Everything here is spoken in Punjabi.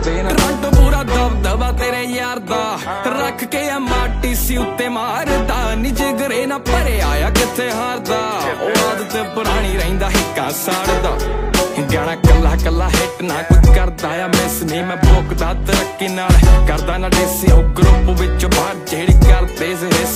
ਕਰਦੇ ਨਾ ਰੰਟ ਪੂਰਾ ਦਬਦਬਾ ਤੇਰੇ ਯਾਰ ਦਾ ਰੱਖ ਕੇ MRTC ਉੱਤੇ ਮਾਰਦਾ ਨੀ ਜਿਗਰੇ ਨਾ ਭਰਿਆ ਆ ਕਿੱਥੇ ਹਾਰਦਾ ਉਹ ਆਦਤ ਪੁਰਾਣੀ ਰਹਿੰਦਾ ਹਿੱਕਾ ਸਾੜਦਾ ਗਾਣਾ ਕੱਲਾ ਕੱਲਾ ਹਿੱਟ ਨਾ ਕੋਈ ਕਰਦਾ ਆ ਮਿਸ ਨਹੀਂ ਮੈਂ ਭੁੱਖਦਾ ਤਰੱਕੀ ਨਾਲ ਕਰਦਾ ਨਾ ਦੇਸੀ ਉਹ ਗਰੁੱਪ ਵਿੱਚ ਬਾਹਰ ਜਿਹੜੀ ਕਰਦੇ ਸੀ